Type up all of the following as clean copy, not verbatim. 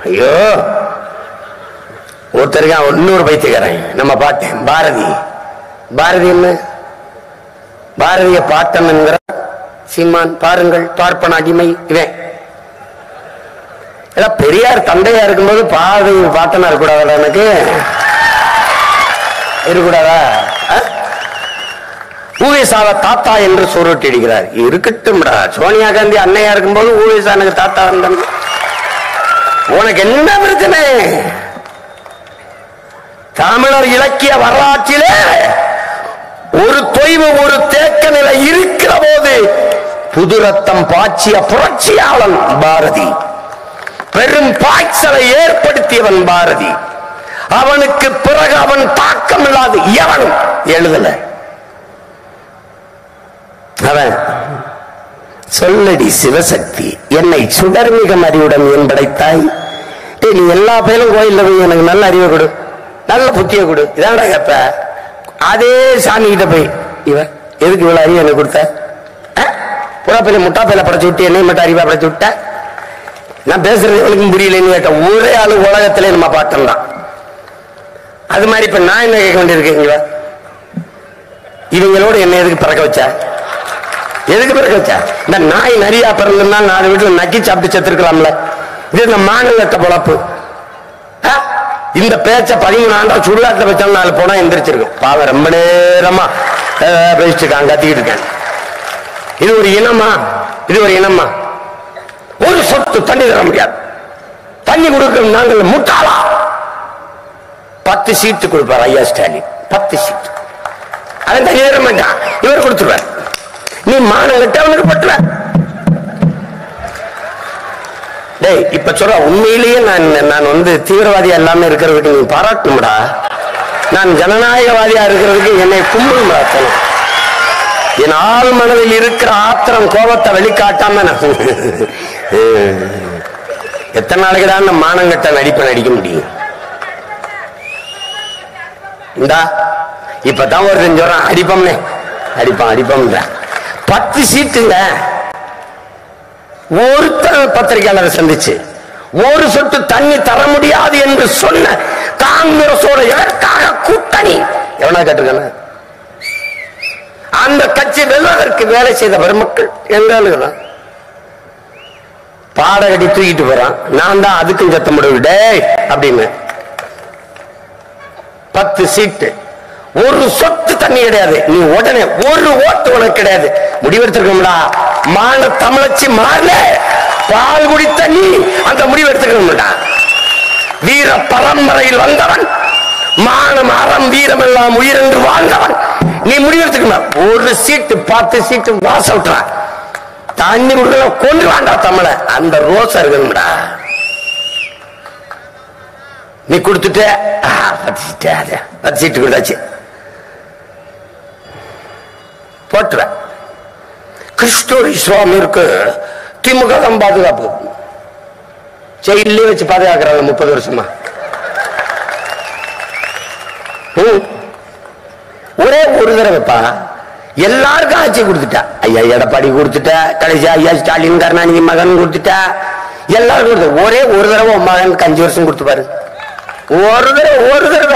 ஐயோ ஒருத்தருக்கா இன்னொரு பைத்தியக்காரன் நம்ம பாட்டேன் பாரதி. பாரதி என்ன பாரதிய பாட்டன் என்கிற சீமான் பாருங்கள் பார்ப்பன அடிமை இவன். பெரியார் தந்தையா இருக்கும்போது பாரதி பாட்டனா இருக்கக்கூடாதா? எனக்கு இருக்கக்கூடாதா? ஊவேசாவை தாத்தா என்று சொருட்டி அடிக்கிறார். இருக்கட்டும்டா, சோனியா காந்தி அன்னையா இருக்கும்போது ஊவேசா எனக்கு தாத்தா வந்தான். உனக்கு என்ன பிரச்சனை? தமிழர் இலக்கிய வரலாற்றிலே ஒரு தொய்வு ஒரு தேக்க நிலை இருக்கிற போது புது ரத்தம் பாய்ச்சிய புரட்சியாளன் பாரதி, பெரும் பாய்ச்சலை ஏற்படுத்தியவன் பாரதி. அவனுக்கு பிறகு அவன் தாக்கம் இல்லாது எவனும் எழுதல. அவன் சொல்லடி சிவசக்தி என்னை சுடர்மிகம் அறிவுடன் என் படைத்தாய். நீ எல்லா பேரும் கோயில்ல போய் எனக்கு நல்ல அறிவை கொடு, நல்ல புத்திய கொடு, இதான்டா கேப்ப. அதே சாமி கிட்ட போய் இவன் எதுக்கு இவ்வளவு அறிவு எனக்கு கொடுத்த? புறா பையில முட்டா பையில படைச்சு விட்டு என்னை மட்டும் அறிவா படைச்சு விட்ட? நான் பேசுறது எவனுக்கும் புரியலன்னு கேட்ட ஒரே ஆளு உலகத்திலே நம்ம பாட்டம் தான். அது மாதிரி இப்ப நான் என்ன கேட்க வேண்டியிருக்கீங்களா? இவங்களோட என்ன எதுக்கு பிறக்க வச்ச? எதுக்கு பிறக்க வச்ச? இந்த நாய் நிறைய பிறந்தா 4 வீட்டுல நக்கி சாப்பிட்டு செத்துருக்கலாம்ல. இது இந்த மாநிலத்த பொழப்பு. இந்த பேச்ச 13 ஆண்டா சுடுகாட்டில் வச்சாலும் 4 போனா எந்திரிச்சிருக்கும். பாவம் ரொம்ப நேரமா பேசிட்டு இருக்காங்க, கத்திக்கிட்டு இருக்காங்க. இது ஒரு இனமா? இது ஒரு இனமா? ஒரு சொட்டு தண்ணி தர முடியாது. தண்ணி கொடுக்க நாங்கள் முட்டாளா? 10 சீட்டு கொடுப்பார் ஐயா ஸ்டாலின். 10 சீட்டு. அதை தண்ணி தர மாட்டான், இவர் கொடுத்துருவார். நீ மானம் கட்ட அவனுக்கு பட்டுவ. டேய் இப்ப சொல்ற உண்மையிலேயே நான் தீவிரவாதியா எல்லாமே இருக்கிறதுக்கு நீ பாராட்டணும்டா. நான் ஜனநாயகவாதியா இருக்கிறதுக்கு என்னை கும்பிடும்டா. என் ஆள் மனதில் இருக்கிற ஆத்திரம் கோபத்தை வெளிக்காட்டாம எத்தனை நாளைக்கு தான் மானங்கட்ட நடிக்க முடியும்? இந்தா இப்பதான் ஒரு சொல்றான் அடிப்பம்னே, அடிப்பம் 10 சீட்டுங்க. ஒருத்தர் பத்திரிகையாளரை சந்திச்சு ஒரு சொட்டு தண்ணி தர முடியாது என்று சொன்ன காங்கிரஸோட எதற்காக கூட்டணி? எவனா கேட்டிருக்கான? அந்த கட்சி வெல்வதற்கு வேலை செய்த பெருமக்கள் எங்க பாடகடி தூக்கிட்டு போறான். நான் தான் அதுக்கும் சத்த முடிவு அப்படின்னு. 10 சீட்டு, ஒரு சொட்டு தண்ணி கிடையாது. நீ உடனே ஒரு ஓட்டு உனக்கு கிடையாது. முடிவெடுத்திருக்கோம்டா. மான தமிழச்சி மாறல, பால் குடித்த நீ அந்த முடிவெடுத்துக்கணும்டா. வீர பரம்பரையில் வந்தவன், மானம் அறம் வீரம் எல்லாம் உயிர் என்று வாழ்ந்தவன். நீ முடிவெடுத்துக்கணும். ஒரு சீட்டு 10 சீட்டு வாச விட்டுற. தண்ணி கொடுக்க கொண்டு வாண்டா தமிழ. அந்த ரோசா இருக்கணும்டா. நீ கொடுத்துட்ட 10 சீட்டு கொடுத்தாச்சு போட்டுற. கிருஷ்ணகிரி சுவாமிக்கு திமுக தான் பாதுகாப்பு. ஜெயிலே வச்சு பாதுகாக்கிறாங்க 30 வருஷமா. ஒரே ஒரு தடவைப்பா எல்லாருக்கும் ஆட்சி கொடுத்துட்டா. ஐயா எடப்பாடி கொடுத்துட்டா, கடைசி ஐயா ஸ்டாலின் கருணாநிதி மகன் கொடுத்துட்டா, எல்லாருக்கும் கொடுத்த. ஒரே ஒரு தடவை மகனுக்கு 5 வருஷம் கொடுத்து பாரு. ஒரு தடவை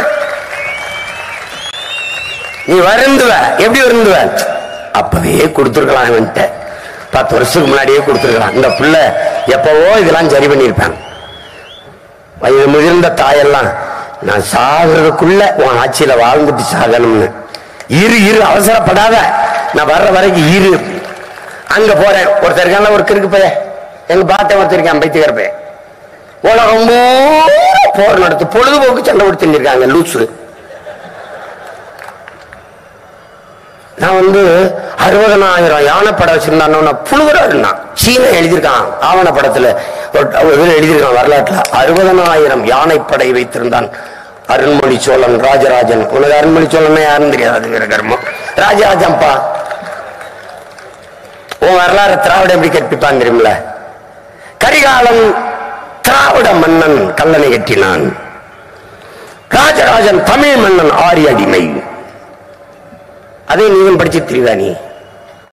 நீ வருந்துவ. எப்படி வருந்துவ? அப்பவே கொடுத்துருக்கலாம். 10 வருஷத்துக்கு முன்னாடியே கொடுத்துருக்கலாம். இந்த பிள்ளை எப்பவோ இதெல்லாம் சரி பண்ணிருப்பாங்க. வயது முதிர்ந்த தாயெல்லாம் நான் சாகிறதுக்குள்ள உன் ஆட்சியில வாழ்ந்துட்டு சாகணும்னு. இரு அவசரப்படாத, நான் வர்ற வரைக்கும் இரு. அங்க போறேன். ஒருத்தர் இருக்கான ஒரு கிறுக்கு பைய, எங்க பாட்ட ஒருத்தர் இருக்கான் பைத்தியக்கார பைய. உலகம் போர் நடத்து பொழுதுபோக்கு சண்டை கொடுத்து இருக்காங்க லூசு. நான் 60,000 யானை படம் வச்சிருந்தான்னு புழுவரா இருந்தான். சீன எழுதியிருக்கான் ஆவண படத்துல எழுதியிருக்கான் வரலாற்றுல. 60,000 யானைப்படை வைத்திருந்தான் அருண்மொழி சோழன் ராஜராஜன். உனக்கு அருண்மொழி சோழன் யாருன்னு தெரியாது, வீர கர்மம். ராஜராஜன்பா உன் வரலாறு திராவிட எப்படி கற்பிப்பான் தெரியுமில? கரிகாலன் திராவிட மன்னன் கல்லணை கட்டினான். ராஜராஜன் தமிழ் மன்னன் ஆரிய அடிமை. அதை நீயும் படிச்சு தெரியுதா? நீ